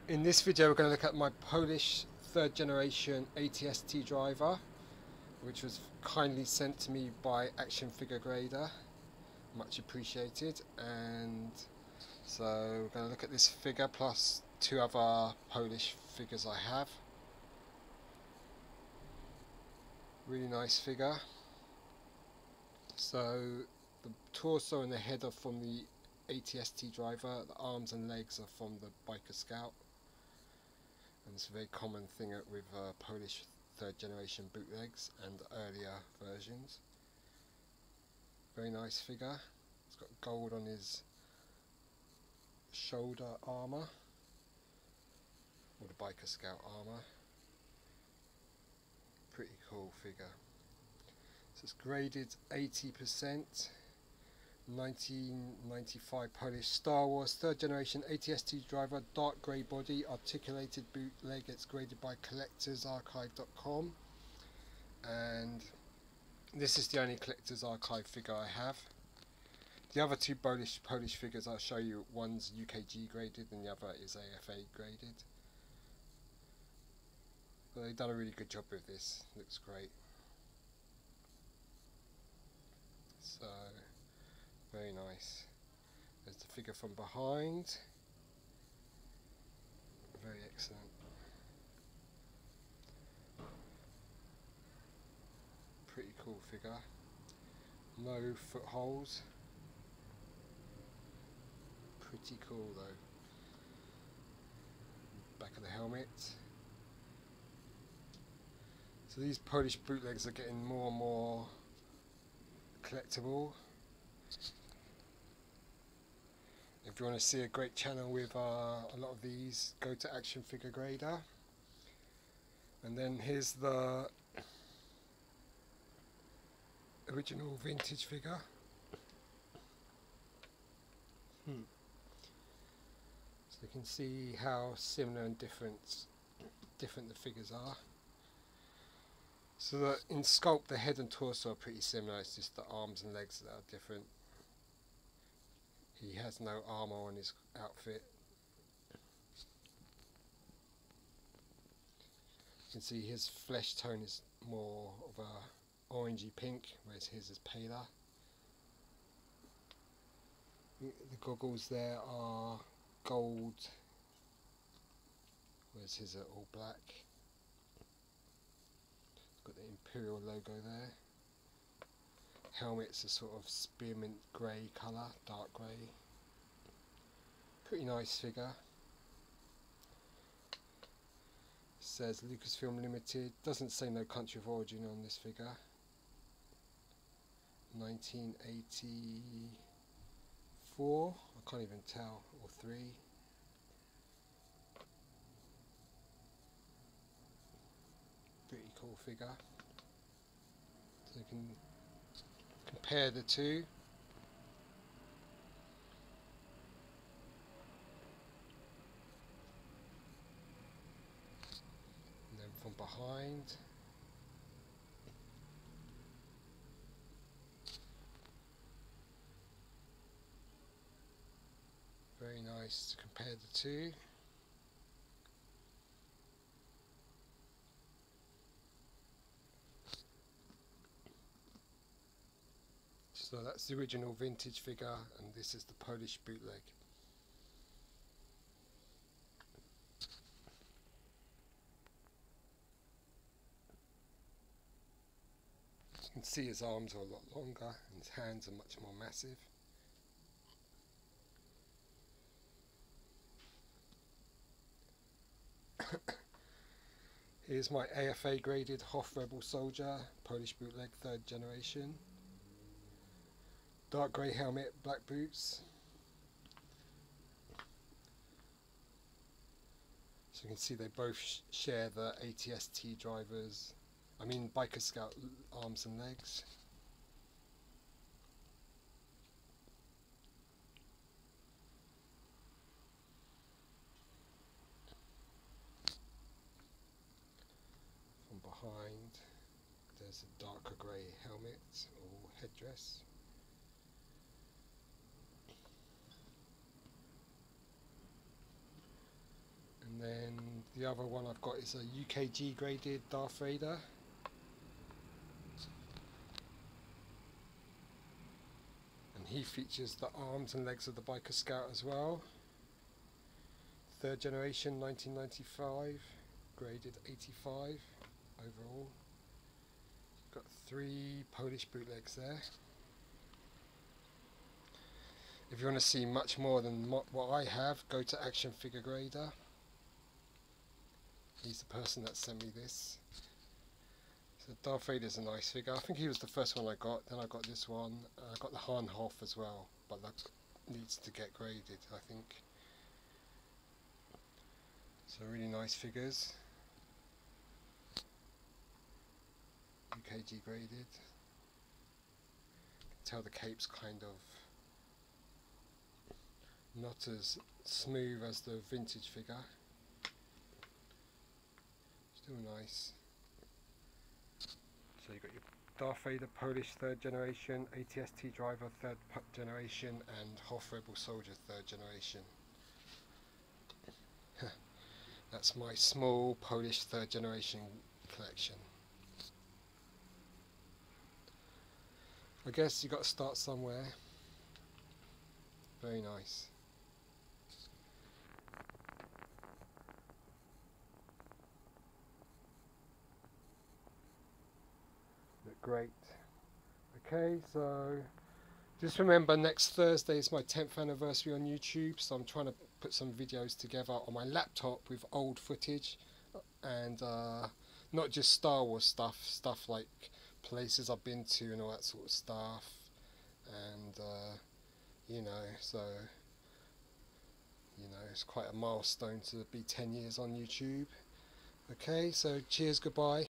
In this video we're going to look at my Polish third generation ATST driver, which was kindly sent to me by Action Figure Grader. Much appreciated. And so we're going to look at this figure plus two other Polish figures I have. Really nice figure. So the torso and the head are from the ATST driver, the arms and legs are from the Biker Scout. And it's a very common thing with Polish third generation bootlegs and earlier versions. Very nice figure. It's got gold on his shoulder armour, or the Biker Scout armour. Pretty cool figure. So it's graded 80%. 1995 Polish Star Wars third generation ATST driver, dark grey body, articulated bootleg. It's graded by collectorsarchive.com, and this is the only Collectors Archive figure I have. The other two Polish figures I'll show you, one's UKG graded and the other is AFA graded. But they've done a really good job with this, looks great. So very nice. There's the figure from behind. Very excellent. Pretty cool figure. No footholes. Pretty cool though. Back of the helmet. So these Polish bootlegs are getting more and more collectible. If you want to see a great channel with a lot of these, go to Action Figure Grader. And then here's the original vintage figure. So you can see how similar and different the figures are. So that in sculpt the head and torso are pretty similar, it's just the arms and legs that are different. He has no armour on his outfit. You can see his flesh tone is more of a orangey pink, whereas his is paler. The goggles there are gold, whereas his are all black. Got the Imperial logo there. Helmet's a sort of spearmint grey colour, dark grey. Pretty nice figure. Says Lucasfilm Limited. Doesn't say no country of origin on this figure. 1984. I can't even tell. Or 3. Pretty cool figure. So you can compare the two. And then from behind. Very nice to compare the two. So that's the original vintage figure, and this is the Polish bootleg. You can see his arms are a lot longer and his hands are much more massive. Here's my AFA graded Hoth Rebel Soldier, Polish bootleg third generation. Dark grey helmet, black boots. So you can see they both share the ATST drivers, Biker Scout arms and legs. From behind there's a darker grey helmet or headdress. And The other one I've got is a UKG graded Darth Vader. And he features the arms and legs of the Biker Scout as well. 3rd generation, 1995, graded 85 overall. Got 3 Polish bootlegs there. If you want to see much more than what I have, go to Action Figure Grader. He's the person that sent me this. So Darth Vader's a nice figure. I think he was the first one I got. Then I got this one. I got the Han Hoth as well, but that needs to get graded, I think. So really nice figures. UKG graded. You can tell the cape's kind of not as smooth as the vintage figure. Still nice. So you've got your Darth Vader Polish 3rd generation, ATST Driver 3rd generation, and Hoth Rebel Soldier 3rd generation. That's my small Polish 3rd generation collection. I guess you got to start somewhere. Very nice. Look great. Okay, so just remember next Thursday is my 10th anniversary on YouTube, so I'm trying to put some videos together on my laptop with old footage and not just Star Wars stuff like places I've been to and all that sort of stuff, and you know, so you know, it's quite a milestone to be 10 years on YouTube. Okay, so cheers, goodbye.